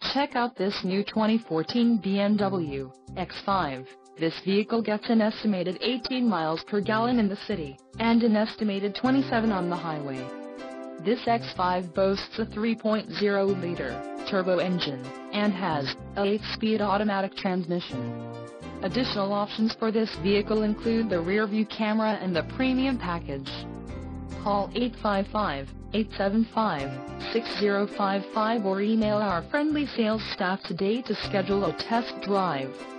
Check out this new 2014 BMW X5. This vehicle gets an estimated 18 miles per gallon in the city, and an estimated 27 on the highway. This X5 boasts a 3.0-liter turbo engine, and has a 8-speed automatic transmission. Additional options for this vehicle include the rear-view camera and the premium package. Call 855-875-6055 or email our friendly sales staff today to schedule a test drive.